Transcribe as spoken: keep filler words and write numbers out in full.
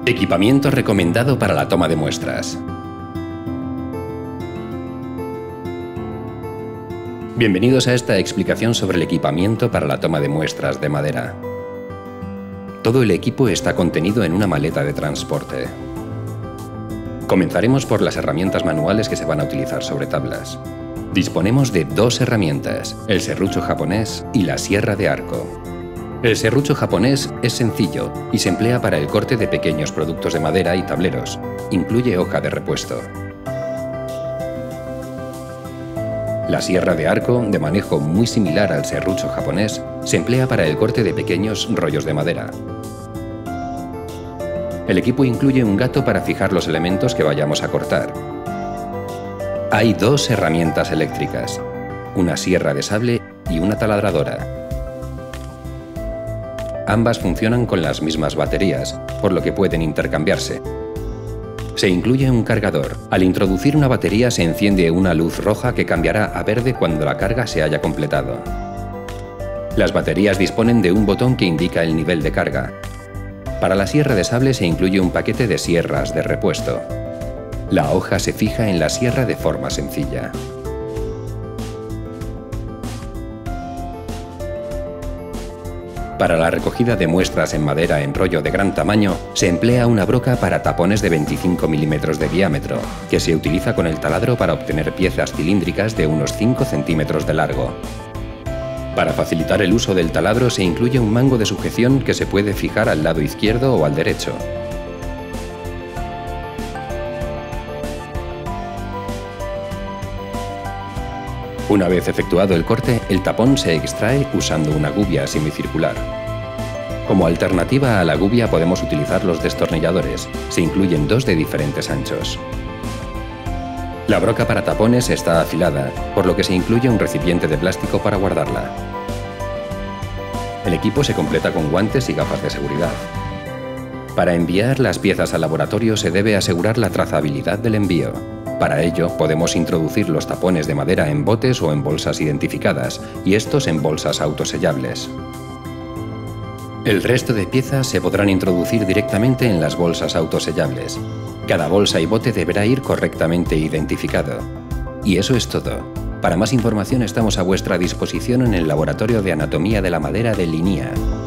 Equipamiento recomendado para la toma de muestras. Bienvenidos a esta explicación sobre el equipamiento para la toma de muestras de madera. Todo el equipo está contenido en una maleta de transporte. Comenzaremos por las herramientas manuales que se van a utilizar sobre tablas. Disponemos de dos herramientas, el serrucho japonés y la sierra de arco. El serrucho japonés es sencillo y se emplea para el corte de pequeños productos de madera y tableros. Incluye hoja de repuesto. La sierra de arco, de manejo muy similar al serrucho japonés, se emplea para el corte de pequeños rollos de madera. El equipo incluye un gato para fijar los elementos que vayamos a cortar. Hay dos herramientas eléctricas, una sierra de sable y una taladradora. Ambas funcionan con las mismas baterías, por lo que pueden intercambiarse. Se incluye un cargador. Al introducir una batería se enciende una luz roja que cambiará a verde cuando la carga se haya completado. Las baterías disponen de un botón que indica el nivel de carga. Para la sierra de sable se incluye un paquete de sierras de repuesto. La hoja se fija en la sierra de forma sencilla. Para la recogida de muestras en madera en rollo de gran tamaño, se emplea una broca para tapones de veinticinco milímetros de diámetro, que se utiliza con el taladro para obtener piezas cilíndricas de unos cinco centímetros de largo. Para facilitar el uso del taladro se incluye un mango de sujeción que se puede fijar al lado izquierdo o al derecho. Una vez efectuado el corte, el tapón se extrae usando una gubia semicircular. Como alternativa a la gubia podemos utilizar los destornilladores. Se incluyen dos de diferentes anchos. La broca para tapones está afilada, por lo que se incluye un recipiente de plástico para guardarla. El equipo se completa con guantes y gafas de seguridad. Para enviar las piezas al laboratorio se debe asegurar la trazabilidad del envío. Para ello, podemos introducir los tapones de madera en botes o en bolsas identificadas, y estos en bolsas autosellables. El resto de piezas se podrán introducir directamente en las bolsas autosellables. Cada bolsa y bote deberá ir correctamente identificado. Y eso es todo. Para más información estamos a vuestra disposición en el Laboratorio de Anatomía de la Madera de Linía.